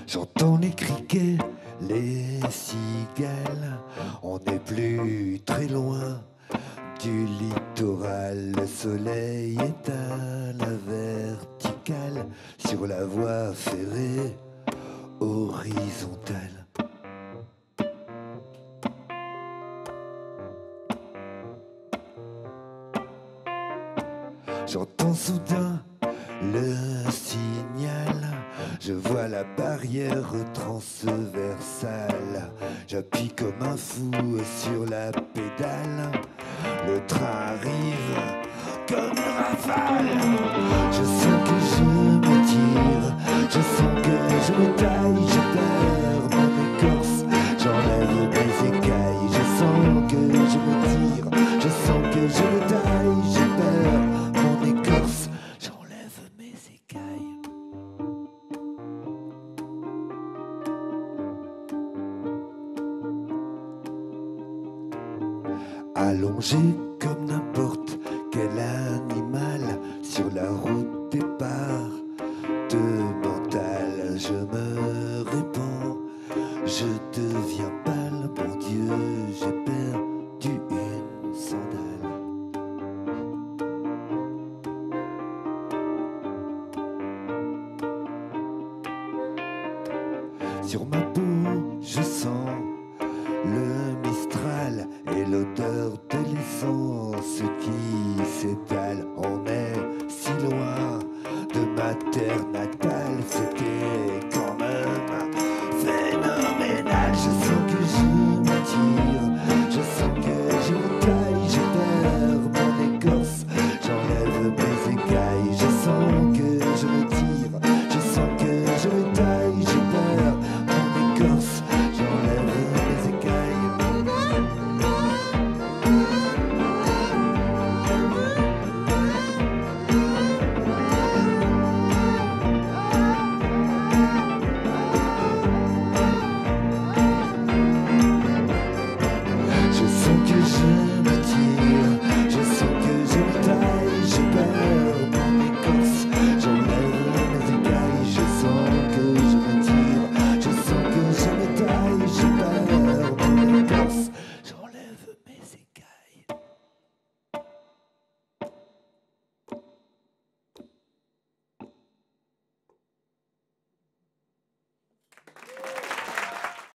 J'entends les criquets, les cigales. On n'est plus très loin du littoral. Le soleil est à la verticale sur la voie ferrée horizontale. J'entends soudain le signal, je vois la barrière transversale. J'appuie comme un fou sur la pédale. Le train arrive comme une rafale. Je sens que je me tire, je sens que je me taille, je perds mon écorce, j'enlève mes écailles. Je sens que je me tire, je sens que je me taille, je perds mon écorce, j'enlève mes écailles. Allongé comme n'importe quel animal sur la route départementale, je me répands, je deviens pâle, mon Dieu, j'ai perdu une sandale. Sur ma peau, je sens le